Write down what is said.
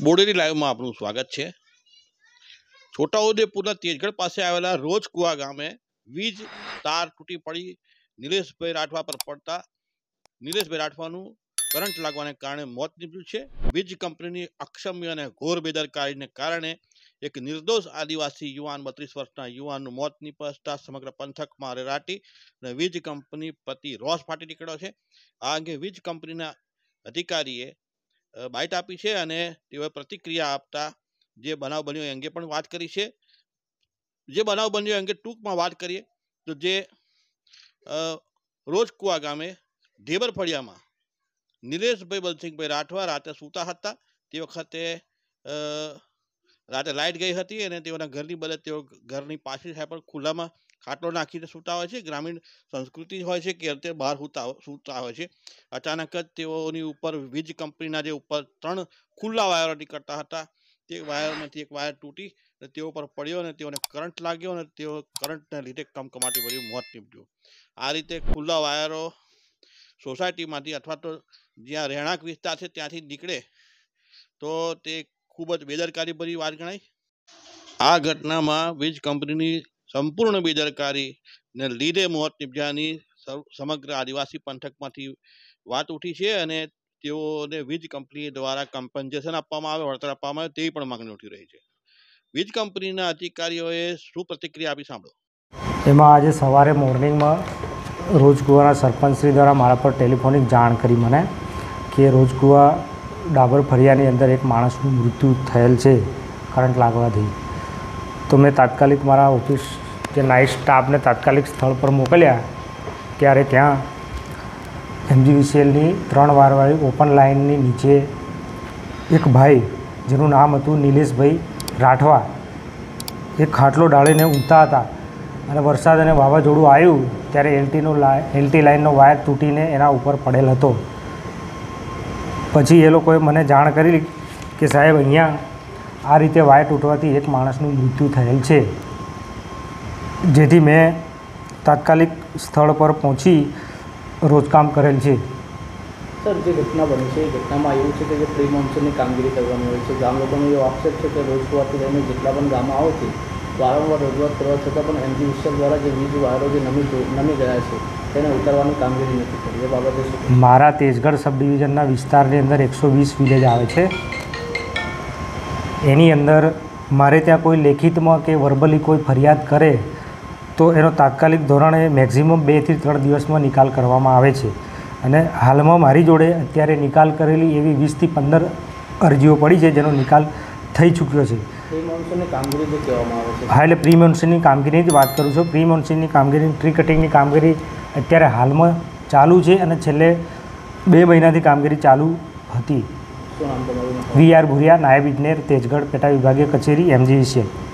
બોડેલી લાઈવમાં આપનું સ્વાગત છે। છોટાઉદેપુરના તેજગઢ પાસે આવેલા રોજકુવા ગામે વીજ તાર તૂટી પડી નિલેશભાઈ રાઠવા પર પડતા નિલેશભાઈ રાઠવાનું કરંટ લાગવાને કારણે મોત નીપજ્યું છે। વીજ કંપનીની અક્ષમ્ય અને ઘોર બેદરકારીને કારણે એક નિર્દોષ આદિવાસી યુવાન 32 વર્ષના યુવાનનું મોત નીપજતા સમગ્ર પંથકમાં રેરાટી અને વીજ કંપની પ્રતિ રોષ ફાટી નીકળ્યો છે। આ અંગે વીજ કંપનીના અધિકારીએ બાઇટ આપી છે અને તેઓએ પ્રતિક્રિયા આપતા જે બનાવ બન્યો એ અંગે પણ વાત કરી છે। જે બનાવ બન્યો અંગે ટૂંકમાં વાત કરીએ તો જે રોજકુવા ગામે ઢેબર ફળિયામાં નિલેશભાઈ બલસિંહભાઈ રાઠવા રાતે સૂતા હતા। તે વખતે રાતે લાઇટ ગઈ હતી અને તેઓના ઘરની બદલે તેઓ ઘરની પાછળ સાઈડ પર ખુલ્લામાં ખાટલો નાખીને સૂતા હોય છે। ગ્રામીણ સંસ્કૃતિ હોય છે કે અત્યારે બહાર સૂતા હોય છે। અચાનક જ તેઓની ઉપર વીજ કંપનીના જે ઉપર 3 ખુલ્લા વાયરો નીકળતા હતા તે વાયરમાંથી એક વાયર તૂટી તેઓ પર પડ્યો અને તેઓને કરંટ લાગ્યો અને તેઓ કરંટના લીધે કમકમાટી ભર્યું મોત નીપજ્યું। આ રીતે ખુલ્લા વાયરો સોસાયટીમાંથી અથવા તો જ્યાં રહેણાંક વિસ્તાર છે ત્યાંથી નીકળે તો તે ખૂબ જ બેદરકારી ભરી વાત ગણાય। આ ઘટનામાં વીજ કંપનીની સંપૂર્ણ બેદરકારીને લીધે મોત નીપજ્યાની સમગ્ર આદિવાસી પંથકમાંથી વાત ઉઠી છે અને તેઓને વીજ કંપની દ્વારા કમ્પન્સેશન આપવામાં આવે, વળતર આપવામાં આવે તેવી પણ માંગણી ઉઠી રહી છે। વીજ કંપનીના અધિકારીઓએ શું પ્રતિક્રિયા આપી સાંભળો। એમાં આજે સવારે મોર્નિંગમાં રોજકુવાના સરપંચશ્રી દ્વારા મારા પર ટેલિફોનિક જાણ કરી મને કે રોજકુવા ડાબર ફળિયાની અંદર એક માણસનું મૃત્યુ થયેલ છે કરંટ લાગવાથી। તો મેં તાત્કાલિક મારા ઓફિસ જે નાઇટ સ્ટાફને તાત્કાલિક સ્થળ પર મોકલ્યા। ત્યારે ત્યાં MGVCLની 3 વારવાળી ઓપન લાઇનની નીચે એક ભાઈ જેનું નામ હતું નિલેશભાઈ રાઠવા એ ખાટલો ડાળીને ઊંઘતા હતા અને વરસાદ અને વાવાઝોડું આવ્યું ત્યારે LT લાઇનનો વાયર તૂટીને એના ઉપર પડેલ હતો। પછી એ લોકોએ મને જાણ કરી કે સાહેબ અહીંયા આ રીતે વાયર તૂટવાથી એક માણસનું મૃત્યુ થયેલ છે। જેથી મેં તાત્કાલિક સ્થળ પર પહોંચી રોજકામ કરેલ છે। સર, જે ઘટના બની છે એ ઘટનામાં એવું છે કે જે પ્રી મોન્સૂનની કામગીરી કરવાની હોય છે, ગામ લોકોનો એવો આક્ષેપ છે કે રોજકુવાથી લઈને જેટલા પણ ગામો આવે છે વારંવાર રજૂઆત કરવા છતાં પણ MGVCL દ્વારા જે વીજ વાયરો જે નમી ગયા છે તેને ઉતારવાની કામગીરી નથી કરી। એ બાબતે શું? મારા તેજગઢ સબ ડિવિઝનના વિસ્તારની અંદર 120 વિલેજ આવે છે। એની અંદર મારે ત્યાં કોઈ લેખિતમાં કે વર્બલી કોઈ ફરિયાદ કરે તો એનો તાત્કાલિક ધોરણે મેક્ઝિમમ 2 થી 3 દિવસમાં નિકાલ કરવામાં આવે છે। અને હાલમાં મારી જોડે અત્યારે નિકાલ કરેલી એવી 20 થી 15 અરજીઓ પડી છે જેનો નિકાલ થઈ ચૂક્યો છે। પ્રી મોન્સૂનની કામગીરી જે કહેવામાં આવે છે, હા, એટલે પ્રી મોન્સૂનની કામગીરીની જ વાત કરું છું। પ્રી મોન્સૂનની કામગીરી, ટ્રી કટિંગની કામગીરી અત્યારે હાલમાં ચાલુ છે અને છેલ્લે 2 મહિનાથી કામગીરી ચાલુ હતી। શું નામ તમારું? VR ભુરિયા, નાયબ ઇજનેર, તેજગઢ પેટા વિભાગીય કચેરી, MGVCL।